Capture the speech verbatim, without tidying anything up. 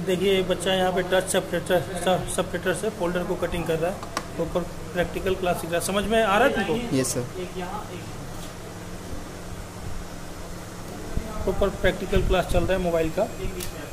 देखिए एक बच्चा यहाँ पे टच सेपरेटर सेपरेटर से फोल्डर को कटिंग कर रहा है, ऊपर प्रैक्टिकल क्लास सीख रहा है। समझ में आ रहा है तुमको? Yes sir. ऊपर प्रैक्टिकल क्लास चल रहा है मोबाइल का।